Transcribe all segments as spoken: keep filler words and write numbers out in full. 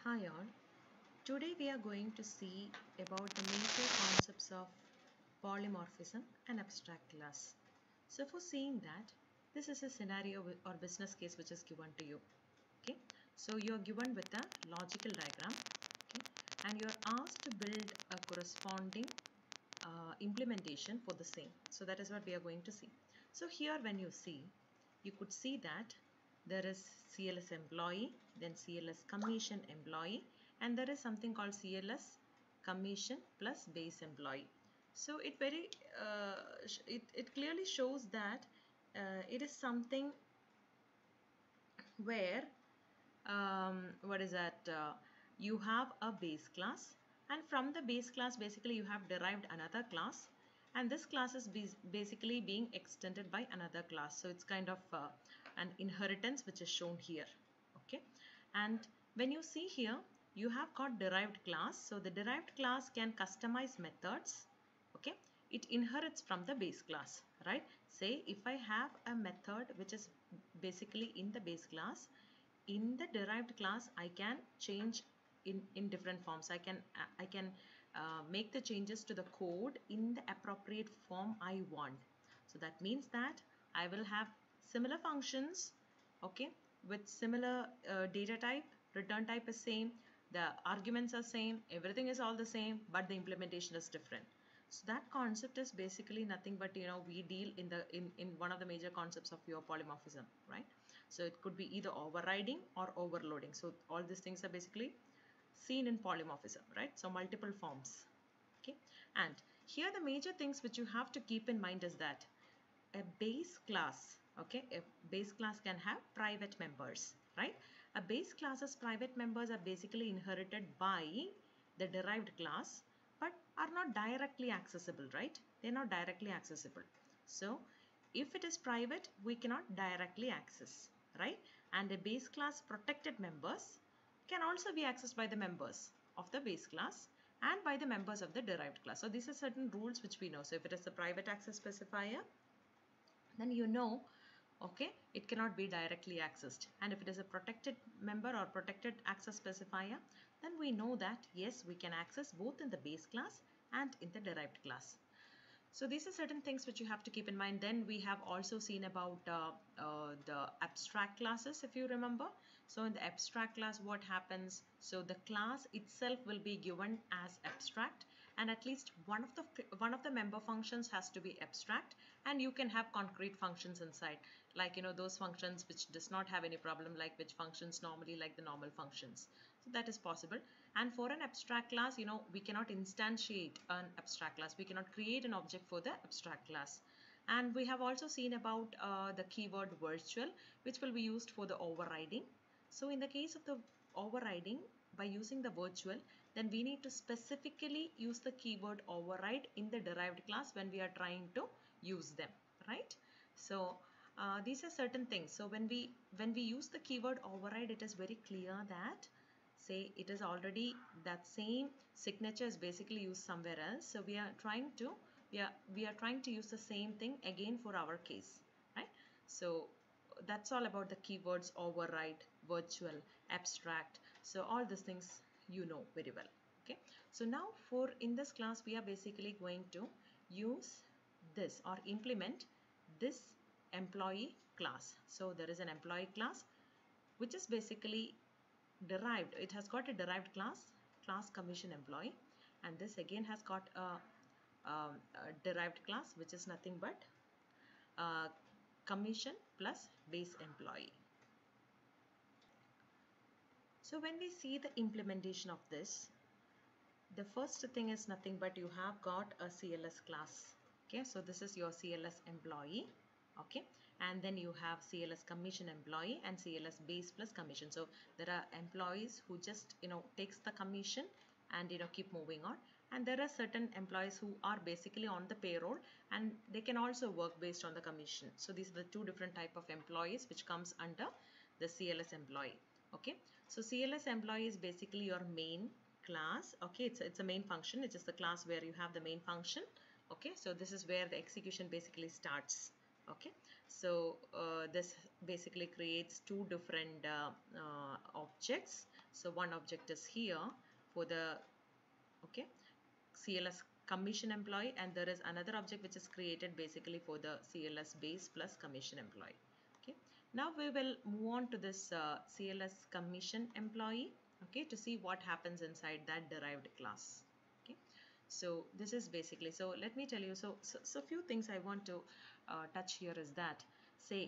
Hi all. Today we are going to see about the major concepts of polymorphism and abstract class. So for seeing that, this is a scenario or business case which is given to you. Okay. So you're given with a logical diagram. Okay. And you're asked to build a corresponding uh, implementation for the same. So that is what we are going to see. So here when you see, you could see that there is C L S employee, then C L S commission employee, and there is something called C L S commission plus base employee. So it very uh, it, it clearly shows that uh, it is something where um, what is that uh, you have a base class, and from the base class basically you have derived another class, and this class is basically being extended by another class. So it's kind of uh, an inheritance which is shown here. Okay. And when you see here, you have got derived class. So the derived class can customize methods. Okay. It inherits from the base class, right? Say if I have a method which is basically in the base class, in the derived class I can change in in different forms. I can I can uh, make the changes to the code in the appropriate form I want. So that means that I will have similar functions, okay, with similar uh, data type, return type is same, the arguments are same, everything is all the same, but the implementation is different. So that concept is basically nothing but, you know, we deal in the in in one of the major concepts of your polymorphism, right? So it could be either overriding or overloading. So all these things are basically seen in polymorphism, right? So multiple forms. Okay. And here the major things which you have to keep in mind is that a base class, okay, a base class can have private members, right? A base class's private members are basically inherited by the derived class, but are not directly accessible, right? They're not directly accessible. So if it is private, we cannot directly access, right? And a base class protected members can also be accessed by the members of the base class and by the members of the derived class. So these are certain rules which we know. So if it is a private access specifier, then you know, okay, it cannot be directly accessed. And if it is a protected member or protected access specifier, then we know that yes, we can access both in the base class and in the derived class. So these are certain things which you have to keep in mind. Then we have also seen about uh, uh, the abstract classes, if you remember. So in the abstract class, what happens? So the class itself will be given as abstract, and at least one of the one of the member functions has to be abstract, and you can have concrete functions inside, like, you know, those functions which does not have any problem, like which functions normally like the normal functions. So that is possible. And for an abstract class, you know, we cannot instantiate an abstract class. We cannot create an object for the abstract class. And we have also seen about uh, the keyword virtual, which will be used for the overriding. So in the case of the overriding, by using the virtual, then we need to specifically use the keyword override in the derived class when we are trying to use them, right? So uh, these are certain things. So when we when we use the keyword override, it is very clear that, say, it is already that same signature is basically used somewhere else. So we are trying to we are we are trying to use the same thing again for our case, right? So that's all about the keywords override, virtual, abstract. So all these things you know very well. Okay. So now for in this class, we are basically going to use this or implement this employee class. So there is an employee class which is basically derived. It has got a derived class, class commission employee, and this again has got a, um, a derived class which is nothing but uh, commission plus base employee. So when we see the implementation of this, the first thing is nothing but you have got a C L S class. Okay, so this is your C L S employee. Okay, and then you have C L S commission employee and C L S base plus commission. So there are employees who just, you know, takes the commission and, you know, keep moving on, and there are certain employees who are basically on the payroll and they can also work based on the commission. So these are the two different type of employees which comes under the C L S employee. Okay, so C L S employee is basically your main class. Okay, it's, it's a main function. It is the class where you have the main function. Okay, so this is where the execution basically starts. Okay, so uh, this basically creates two different uh, uh, objects So one object is here for the okay C L S commission employee, and there is another object which is created basically for the C L S base plus commission employee. Okay, now we will move on to this uh, C L S commission employee, okay, to see what happens inside that derived class. Okay, so this is basically, so let me tell you, so so, so few things I want to uh, touch here is that, say,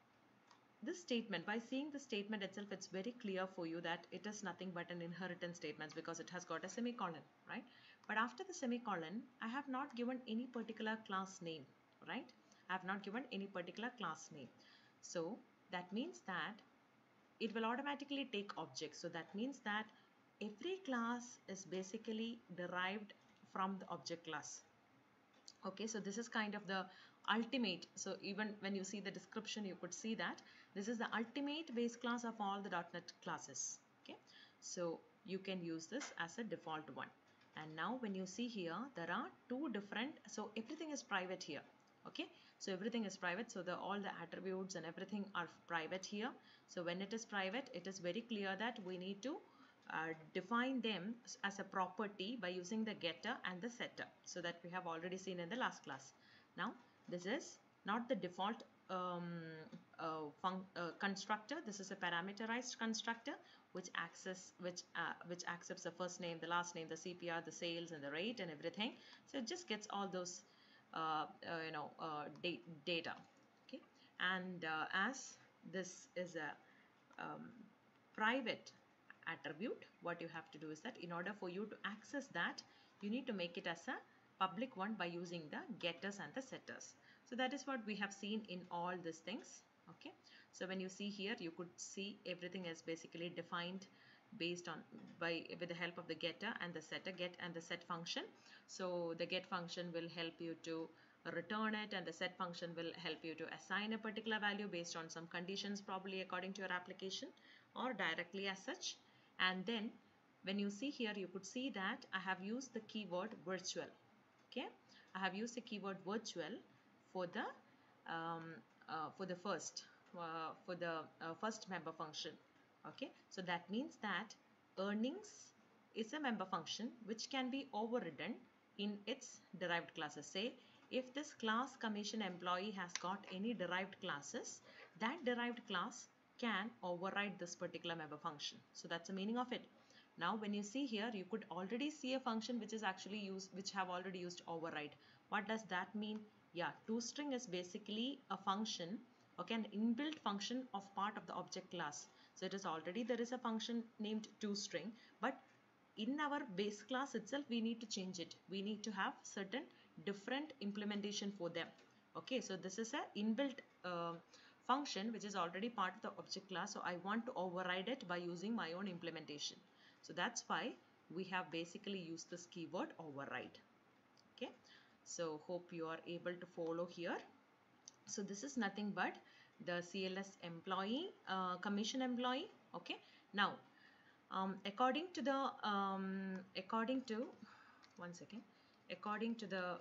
this statement, by seeing the statement itself, it's very clear for you that it is nothing but an inheritance statement because it has got a semicolon, right? But after the semicolon, I have not given any particular class name, right? I have not given any particular class name. So that means that it will automatically take objects. So that means that every class is basically derived from the object class. Okay, so this is kind of the ultimate. So even when you see the description, you could see that this is the ultimate base class of all the .dot net classes. Okay, so you can use this as a default one. And now when you see here, there are two different, so everything is private here. Okay, so everything is private, so the all the attributes and everything are private here. So when it is private, it is very clear that we need to uh, define them as a property by using the getter and the setter, so that we have already seen in the last class. Now this is not the default um, uh, uh, constructor. This is a parameterized constructor which access which uh, which accepts the first name, the last name, the C P R, the sales, and the rate and everything. So it just gets all those uh, uh, you know uh, da data. Okay, and uh, as this is a um, private attribute, what you have to do is that in order for you to access that, you need to make it as a public one by using the getters and the setters. So that is what we have seen in all these things. Okay, so when you see here, you could see everything is basically defined based on by with the help of the getter and the setter, get and the set function. So the get function will help you to return it, and the set function will help you to assign a particular value based on some conditions, probably according to your application or directly as such. And then when you see here, you could see that I have used the keyword virtual. Okay, I have used the keyword virtual for the um, uh, for the first uh, for the uh, first member function. Okay, so that means that earnings is a member function which can be overridden in its derived classes. Say if this class commission employee has got any derived classes, that derived class can override this particular member function. So that's the meaning of it. Now when you see here, you could already see a function which is actually used, which have already used override. What does that mean? Yeah, toString is basically a function, okay, an inbuilt function of part of the object class. So it is already, there is a function named toString, but in our base class itself, we need to change it. We need to have certain different implementation for them. Okay, so this is a inbuilt uh, function which is already part of the object class. So I want to override it by using my own implementation. So that's why we have basically used this keyword override. Okay, so hope you are able to follow here. So this is nothing but the C L S employee, uh, commission employee. Okay, now um, according to the um, according to one second according to the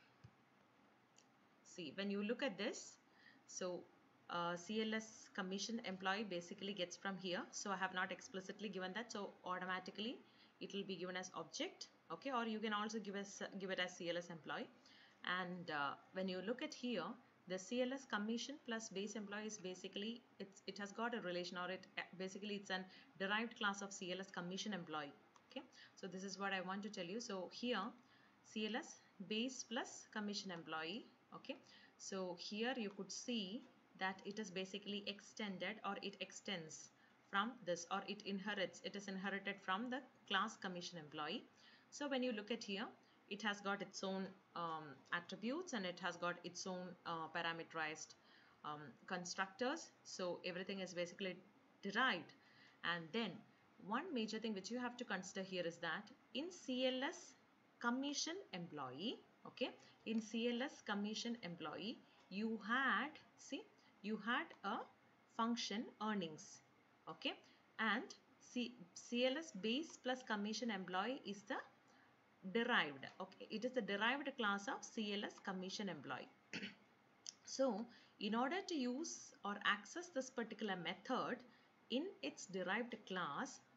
see when you look at this, so uh, C L S commission employee basically gets from here. So I have not explicitly given that, so automatically it will be given as object. Okay, or you can also give us give it as C L S employee. And uh, when you look at here, the C L S commission plus base employee is basically it's it has got a relation, or it basically it's an derived class of C L S commission employee. Okay, so this is what I want to tell you. So here C L S base plus commission employee. Okay, so here you could see that it is basically extended, or it extends from this, or it inherits it is inherited from the class commission employee. So when you look at here, it has got its own um, attributes, and it has got its own uh, parameterized um, constructors. So everything is basically derived. And then one major thing which you have to consider here is that in C L S commission employee, okay, in C L S commission employee, you had, see, you had a function earnings, okay, and C CLS base plus commission employee is the derived, okay, it is the derived class of C L S commission employee. So in order to use or access this particular method in its derived class,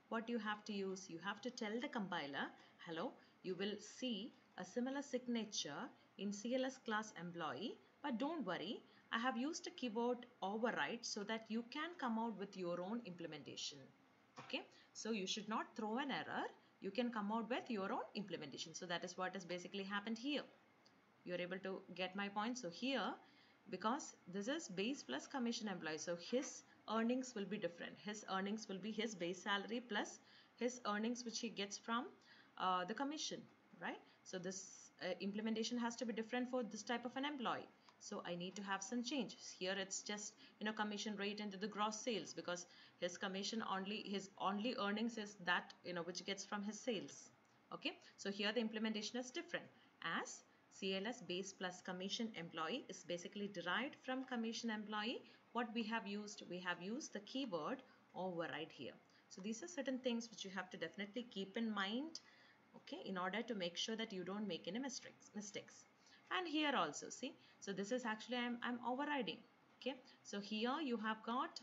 what you have to use, you have to tell the compiler, hello, you will see a similar signature in C L S class employee, but don't worry, I have used a keyword override so that you can come out with your own implementation. Okay, so you should not throw an error, you can come out with your own implementation. So that is what has basically happened here. You're able to get my point. So here, because this is base plus commission employee, so his earnings will be different. His earnings will be his base salary plus his earnings which he gets from uh, the commission, right? So this uh, implementation has to be different for this type of an employee. So I need to have some changes. Here it's just, you know, commission rate into the gross sales, because his commission only, his only earnings is that, you know, which gets from his sales. Okay, so here the implementation is different, as C L S base plus commission employee is basically derived from commission employee. What we have used, we have used the keyword override here. So these are certain things which you have to definitely keep in mind, okay, in order to make sure that you don't make any mistakes. mistakes. And here also, see, so this is actually I'm, I'm overriding. Okay, so here you have got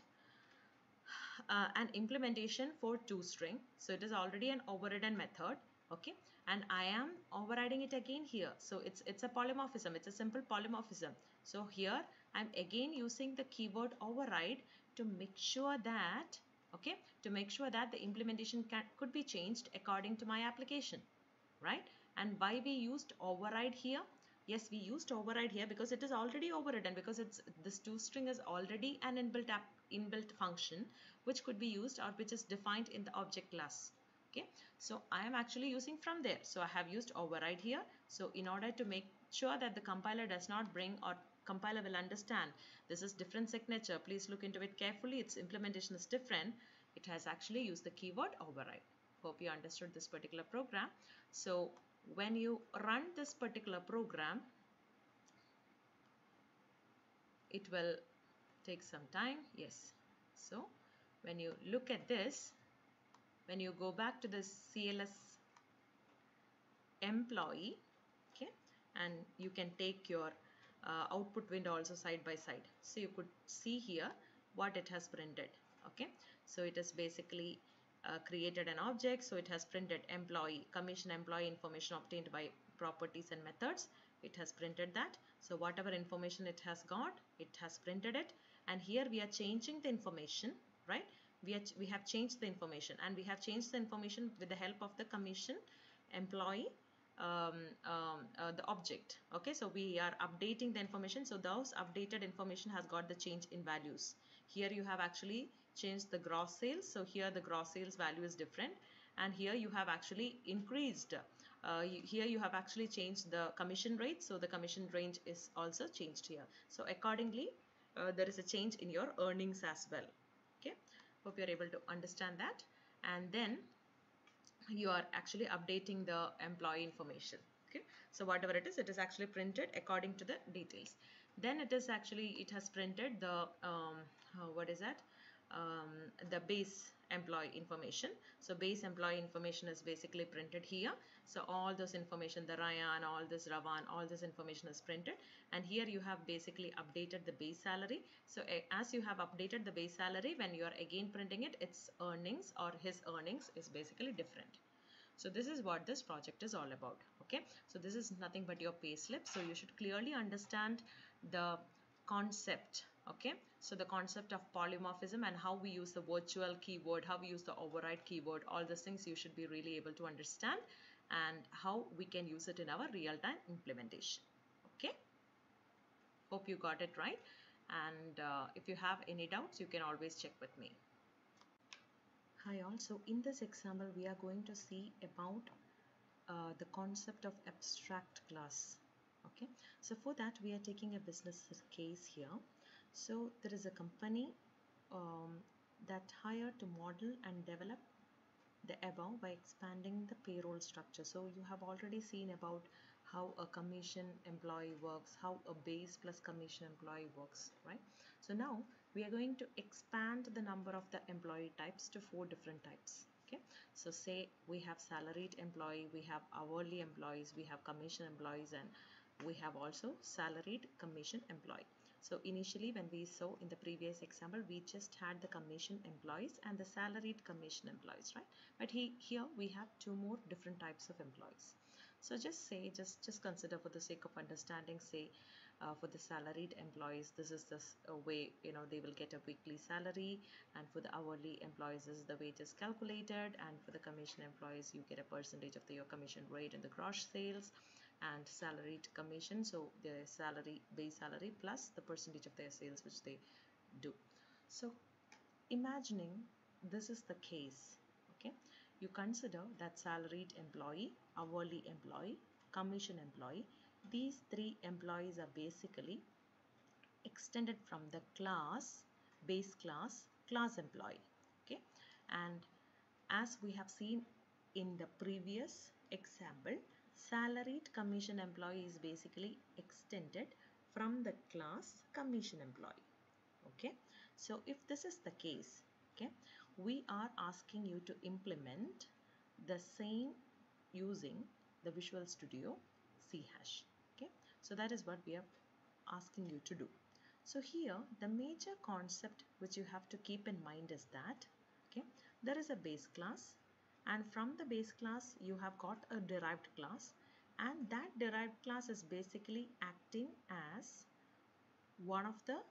uh, an implementation for toString. So it is already an overridden method. Okay, and I am overriding it again here. So it's it's a polymorphism. It's a simple polymorphism. So here I'm again using the keyword override to make sure that, okay, to make sure that the implementation can could be changed according to my application, right? And why we used override here? Yes, we used override here because it is already overridden, because it's this toString is already an inbuilt app, inbuilt function which could be used or which is defined in the object class. Okay, so I am actually using from there. So I have used override here. So in order to make sure that the compiler does not bring, or compiler will understand this is different signature, please look into it carefully, its implementation is different, it has actually used the keyword override. Hope you understood this particular program. So when you run this particular program, it will take some time. Yes, so when you look at this, when you go back to the C L S employee, okay, and you can take your uh, output window also side by side, so you could see here what it has printed. Okay, so it has basically uh, created an object, so it has printed employee, commission employee information obtained by properties and methods. It has printed that. So whatever information it has got, it has printed it. And here we are changing the information, right? We, are, we have changed the information, and we have changed the information with the help of the commission employee um, um, uh, the object. Okay, so we are updating the information, so those updated information has got the change in values. Here you have actually changed the gross sales, so here the gross sales value is different, and here you have actually increased, uh, you, here you have actually changed the commission rate, so the commission range is also changed here. So accordingly uh, there is a change in your earnings as well. Okay, hope you are able to understand that. And then you are actually updating the employee information. Okay, so whatever it is, it is actually printed according to the details. Then it is actually, it has printed the um, uh, what is that, um, the base employee information. So base employee information is basically printed here. So all those information, the Ryan, all this Ravan, all this information is printed, and here you have basically updated the base salary. So as you have updated the base salary, when you are again printing it, its earnings or his earnings is basically different. So this is what this project is all about. Okay, so this is nothing but your pay slip, so you should clearly understand the concept. Okay, so the concept of polymorphism and how we use the virtual keyword, how we use the override keyword, all these things you should be really able to understand, and how we can use it in our real-time implementation. Okay, hope you got it right, and uh, if you have any doubts, you can always check with me. Hi all, so in this example we are going to see about uh, the concept of abstract class. Okay, so for that we are taking a business case here. So there is a company um, that hired to model and develop the above by expanding the payroll structure. So you have already seen about how a commission employee works, how a base plus commission employee works, right? So now we are going to expand the number of the employee types to four different types. Okay, so say we have salaried employee, we have hourly employees, we have commission employees, and we have also salaried commission employee. So initially when we saw in the previous example, we just had the commission employees and the salaried commission employees, right? But he, here we have two more different types of employees. So just say, just, just consider for the sake of understanding, say uh, for the salaried employees, this is the uh, way, you know, they will get a weekly salary, and for the hourly employees, this is the wages calculated, and for the commission employees, you get a percentage of the, your commission rate in the gross sales, and salaried commission, so their salary, base salary plus the percentage of their sales which they do. So imagining this is the case, okay, you consider that salaried employee, hourly employee, commission employee, these three employees are basically extended from the class, base class, class employee, okay. And as we have seen in the previous example, salaried commission employee is basically extended from the class commission employee, okay. So if this is the case, okay, we are asking you to implement the same using the Visual Studio C hash, okay. So that is what we are asking you to do. So here the major concept which you have to keep in mind is that, okay, there is a base class, and from the base class you have got a derived class, and that derived class is basically acting as one of the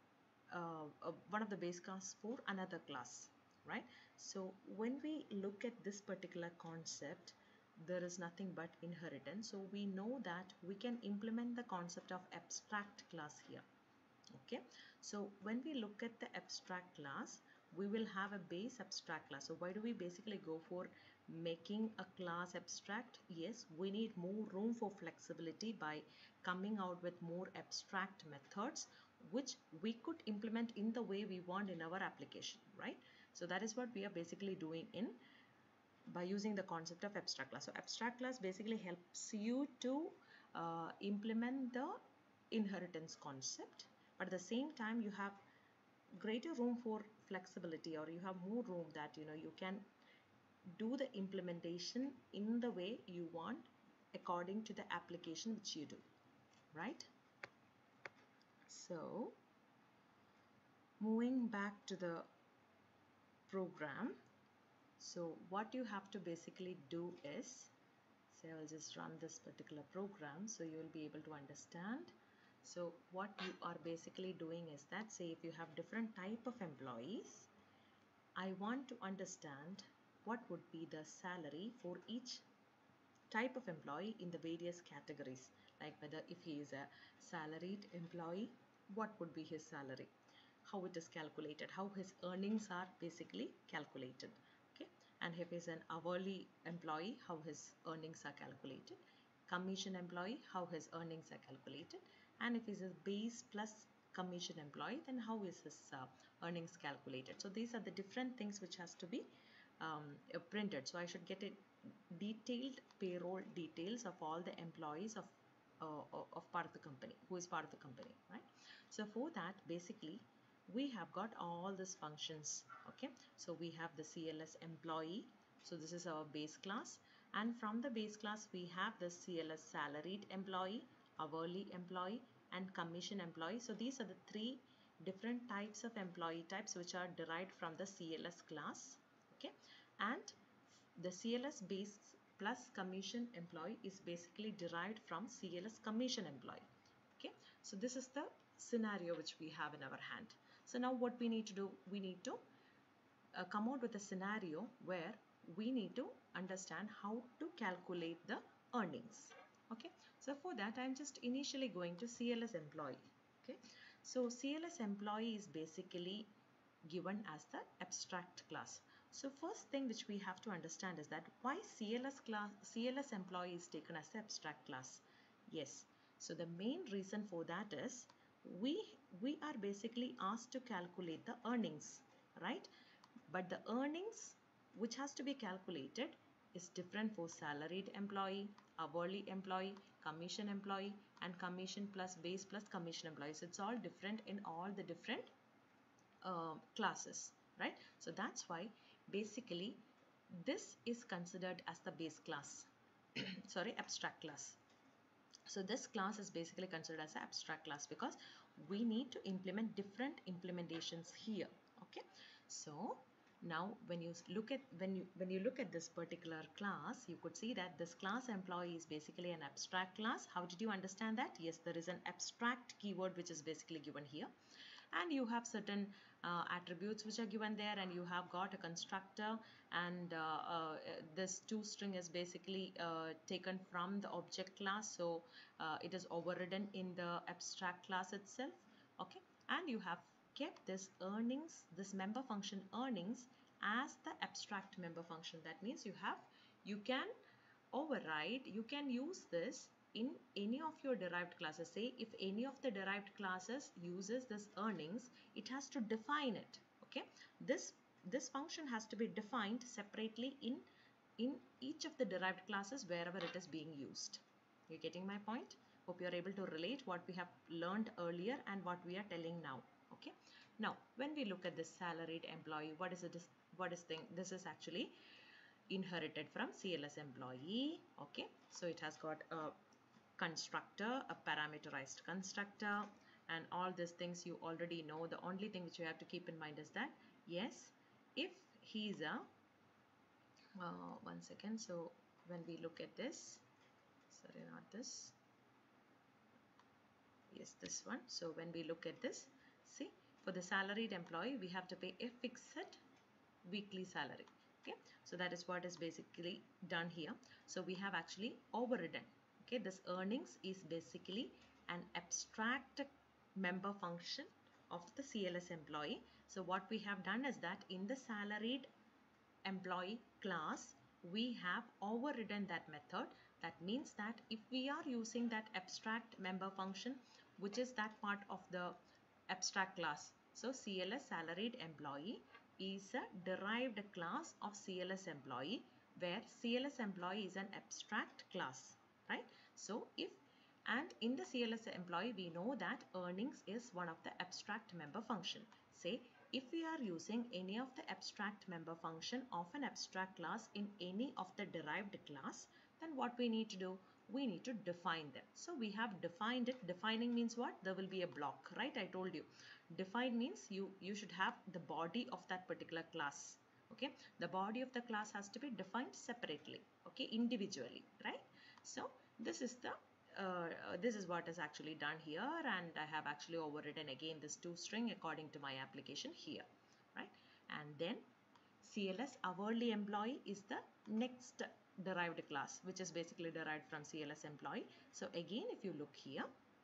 uh, uh, one of the base class for another class, right? So when we look at this particular concept, there is nothing but inheritance, so we know that we can implement the concept of abstract class here, okay. So when we look at the abstract class, we will have a base abstract class. So why do we basically go for making a class abstract? Yes, we need more room for flexibility by coming out with more abstract methods which we could implement in the way we want in our application, right? So that is what we are basically doing in by using the concept of abstract class. So abstract class basically helps you to uh, implement the inheritance concept, but at the same time you have greater room for flexibility, or you have more room that, you know, you can do the implementation in the way you want according to the application which you do, right? So moving back to the program, so what you have to basically do is, say I'll just run this particular program so you will be able to understand. So what you are basically doing is that, say if you have different type of employees, I want to understand what would be the salary for each type of employee in the various categories, like whether if he is a salaried employee, what would be his salary, how it is calculated, how his earnings are basically calculated, okay. And if he is an hourly employee, how his earnings are calculated, commission employee, how his earnings are calculated, and if he is a base plus commission employee, then how is his uh, earnings calculated. So these are the different things which has to be um, uh, printed. So I should get a detailed payroll details of all the employees of uh, of part of the company, who is part of the company, right? So for that, basically we have got all these functions, okay. So we have the C L S employee, so this is our base class, and from the base class we have the C L S salaried employee, hourly employee, and commission employee. So these are the three different types of employee types which are derived from the C L S class, okay. And the C L S base plus commission employee is basically derived from C L S commission employee, okay. So this is the scenario which we have in our hand. So now what we need to do, we need to uh, come out with a scenario where we need to understand how to calculate the earnings, okay. So for that, I'm just initially going to C L S employee, okay. So C L S employee is basically given as the abstract class. So first thing which we have to understand is that why C L S class, C L S employee is taken as the abstract class. Yes, so the main reason for that is we we are basically asked to calculate the earnings, right? But the earnings which has to be calculated is different for salaried employee, hourly employee, commission employee, and commission plus base plus commission employees. It's all different in all the different uh, classes, right? So that's why basically this is considered as the base class, sorry, abstract class. So this class is basically considered as an abstract class because we need to implement different implementations here. Okay, so now when you look at when you when you look at this particular class, you could see that this class employee is basically an abstract class. How did you understand that? Yes, there is an abstract keyword which is basically given here, and you have certain uh, attributes which are given there, and you have got a constructor, and uh, uh, this toString is basically uh, taken from the object class, so uh, it is overridden in the abstract class itself. Okay, and you have kept this earnings, this member function earnings, as the abstract member function. That means you have you can override, you can use this in any of your derived classes. Say if any of the derived classes uses this earnings, it has to define it. Okay, this this function has to be defined separately in in each of the derived classes wherever it is being used. You're getting my point? Hope you're able to relate what we have learned earlier and what we are telling now. Okay, now when we look at this salaried employee, what is it is what is thing this is actually inherited from C L S employee. Okay, so it has got a constructor, a parameterized constructor, and all these things you already know. The only thing which you have to keep in mind is that yes, if he's a uh, one second, so when we look at this, sorry, not this, yes, this one. So when we look at this, see, for the salaried employee we have to pay a fixed weekly salary. Okay, so that is what is basically done here. So we have actually overridden. Okay, this earnings is basically an abstract member function of the C L S employee. So what we have done is that in the salaried employee class, we have overridden that method. That means that if we are using that abstract member function, which is that part of the abstract class, so C L S salaried employee is a derived class of C L S employee, where C L S employee is an abstract class, right? So if and in the C L S employee, we know that earnings is one of the abstract member function. Say if we are using any of the abstract member function of an abstract class in any of the derived class, then what we need to do? We need to define them. So we have defined it. Defining means what? There will be a block, right? I told you. Define means you, you should have the body of that particular class. Okay, the body of the class has to be defined separately, okay, individually, right? So this is the uh, this is what is actually done here, and I have actually overridden again this toString according to my application here, right? And then C L S hourly employee is the next derived class, which is basically derived from C L S employee. So again, if you look here,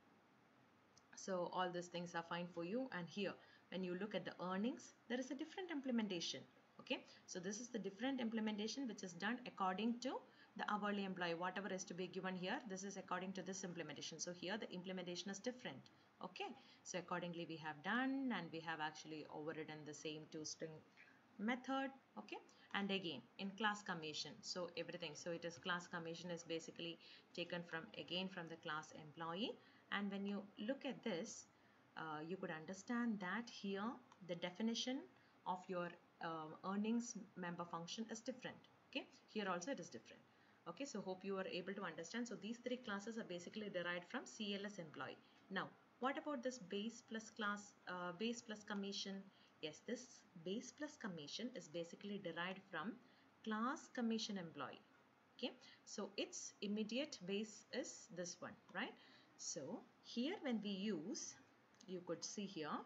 so all these things are fine for you, and here when you look at the earnings, there is a different implementation. Okay, so this is the different implementation which is done according to the hourly employee. Whatever is to be given here, this is according to this implementation. So here the implementation is different. Okay, so accordingly we have done, and we have actually overridden the same toString method. Okay, and again in class commission, so everything, so it is class commission is basically taken from again from the class employee. And when you look at this, uh, you could understand that here the definition of your uh, earnings member function is different. Okay, here also it is different. Okay, so hope you are able to understand. So these three classes are basically derived from C L S employee. Now what about this base plus class, uh, base plus commission? Yes, this base plus commission is basically derived from class commission employee. Okay, so its immediate base is this one, right? So here when we use, you could see here,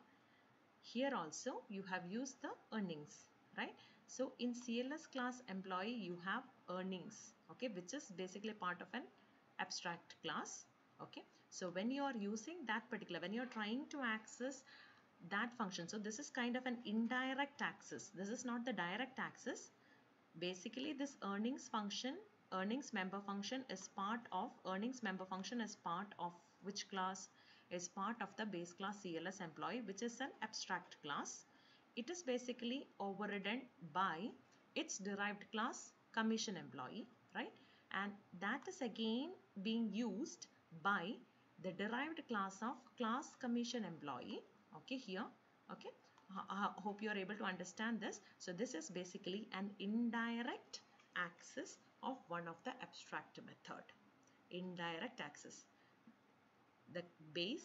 here also you have used the earnings, right? So in C L S class employee you have earnings, okay, which is basically part of an abstract class. Okay, so when you are using that particular, when you are trying to access that function, so this is kind of an indirect access, this is not the direct access. Basically this earnings function, earnings member function is part of, earnings member function is part of which class? Is part of the base class C L S employee, which is an abstract class. It is basically overridden by its derived class commission employee, right? And that is again being used by the derived class of class commission employee. Okay, here, okay, I hope you are able to understand this. So this is basically an indirect access of one of the abstract method. Indirect access. The base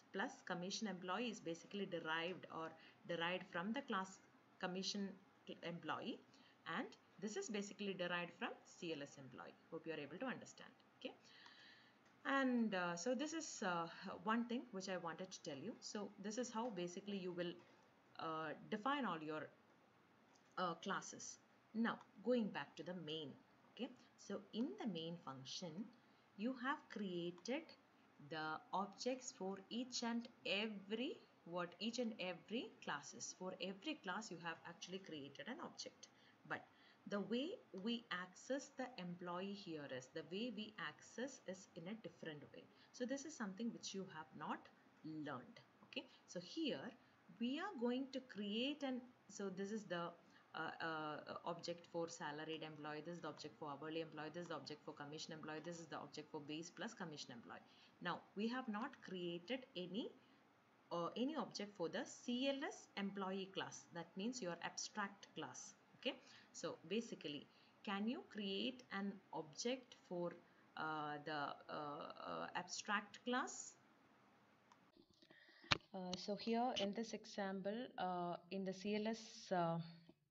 plus commission employee is basically derived or derived from the class commission employee, and this is basically derived from C L S employee. Hope you are able to understand. Okay. And uh, so this is uh, one thing which I wanted to tell you. So this is how basically you will uh, define all your uh, classes. Now going back to the main. Okay, so in the main function you have created the objects for each and every what each and every classes. For every class you have actually created an object, but the way we access the employee here is the way we access is in a different way. So this is something which you have not learned. Okay, so here we are going to create an, so this is the uh, uh, object for salaried employee, this is the object for hourly employee, this is the object for commission employee, this is the object for base plus commission employee. Now we have not created any uh, any object for the C L S employee class, that means your abstract class. Okay, so basically can you create an object for uh, the uh, uh, abstract class? Uh, so here in this example, uh, in the C L S uh,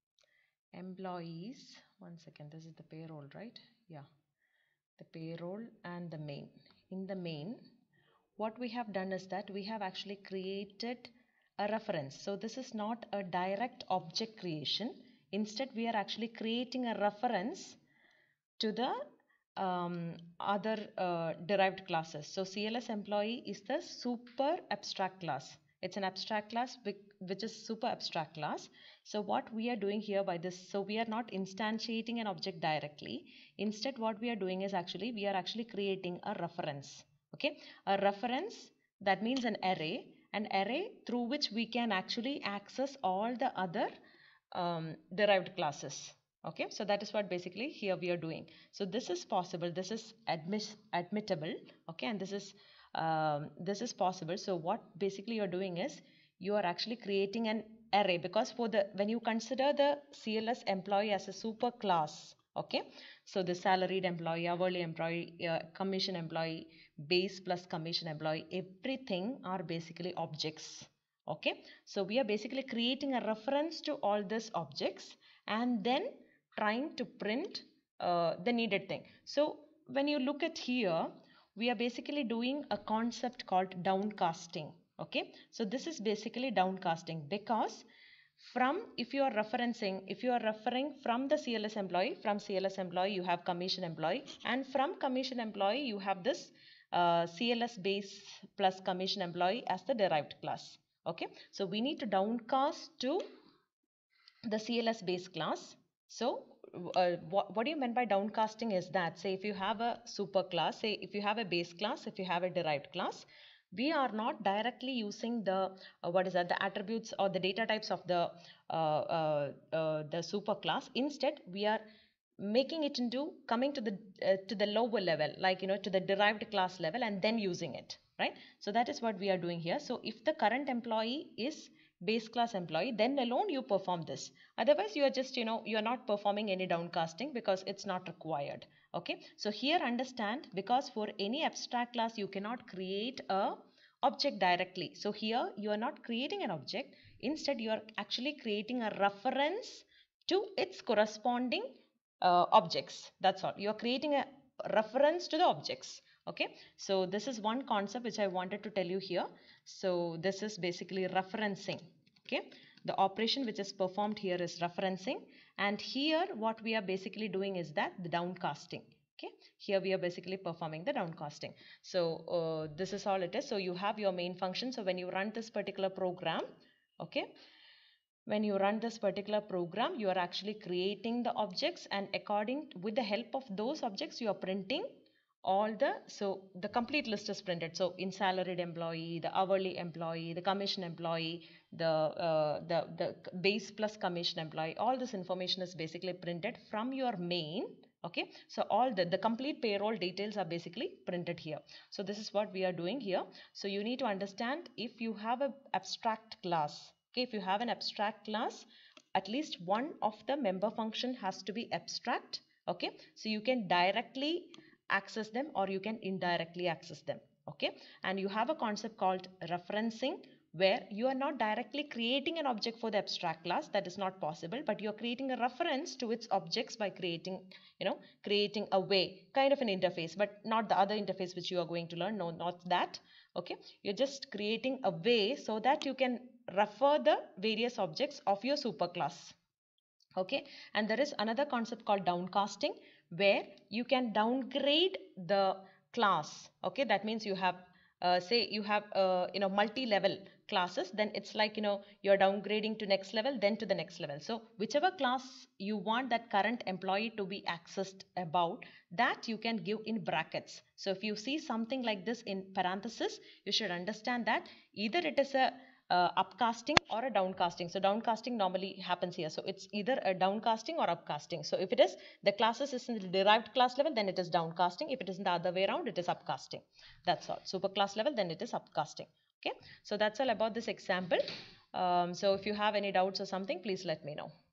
employees, one second, this is the payroll, right? Yeah, the payroll and the main. In the main, what we have done is that we have actually created a reference. So this is not a direct object creation. Instead, we are actually creating a reference to the um, other uh, derived classes. So C L S employee is the super abstract class. It's an abstract class which is super abstract class. So what we are doing here by this, so we are not instantiating an object directly. Instead, what we are doing is actually we are actually creating a reference. Okay, a reference, that means an array, an array through which we can actually access all the other um, derived classes. Okay, so that is what basically here we are doing. So this is possible, this is admit admittable. Okay, and this is um, this is possible. So what basically you're doing is you are actually creating an array, because for the when you consider the C L S employee as a super class, okay, so the salaried employee, hourly employee, uh, commission employee, base plus commission employee, everything are basically objects. Okay, so we are basically creating a reference to all these objects and then trying to print uh, the needed thing. So when you look at here, we are basically doing a concept called downcasting. Okay, so this is basically downcasting, because from, if you are referencing, if you are referring from the C L S employee, from C L S employee you have commission employee, and from commission employee you have this uh, C L S base plus commission employee as the derived class. Okay, so we need to downcast to the C L S base class. So uh, what, what do you mean by downcasting is that, say if you have a super class, say if you have a base class, if you have a derived class, we are not directly using the uh, what is that the attributes or the data types of the uh, uh, uh, the super class. Instead, we are making it into coming to the uh, to the lower level, like you know to the derived class level, and then using it, right? So that is what we are doing here. So if the current employee is base class employee, then alone you perform this. Otherwise you are just you know you are not performing any downcasting, because it's not required. Okay, so here understand, because for any abstract class you cannot create a object directly. So here you are not creating an object, instead you are actually creating a reference to its corresponding uh, objects. That's all. You are creating a reference to the objects. Okay, so this is one concept which I wanted to tell you here. So this is basically referencing. Okay, the operation which is performed here is referencing, and here what we are basically doing is that the downcasting. Okay, here we are basically performing the downcasting. So uh, this is all it is. So you have your main function. So when you run this particular program, okay, when you run this particular program, you are actually creating the objects, and according with the help of those objects you are printing all the, so the complete list is printed. So in salaried employee, the hourly employee, the commission employee, the uh, the the base plus commission employee, all this information is basically printed from your main. Okay, so all the the complete payroll details are basically printed here. So this is what we are doing here. So you need to understand, if you have a abstract class, okay, if you have an abstract class, at least one of the member function has to be abstract. Okay, so you can directly access them or you can indirectly access them. Okay, and you have a concept called referencing, where you are not directly creating an object for the abstract class, that is not possible, but you are creating a reference to its objects by creating, you know, creating a way, kind of an interface, but not the other interface which you are going to learn. No, not that. Okay, you're just creating a way so that you can refer the various objects of your superclass. Okay, and there is another concept called downcasting, where you can downgrade the class. Okay, that means you have uh, say you have uh, you know multi-level classes, then it's like, you know, you're downgrading to next level, then to the next level. So whichever class you want that current employee to be accessed about, that you can give in brackets. So if you see something like this in parenthesis, you should understand that either it is a uh, upcasting or a downcasting. So downcasting normally happens here. So it's either a downcasting or upcasting. So if it is the classes is in the derived class level, then it is downcasting. If it is in the other way around, it is upcasting. That's all. Super class level, then it is upcasting. Okay. So that's all about this example. Um, so if you have any doubts or something, please let me know.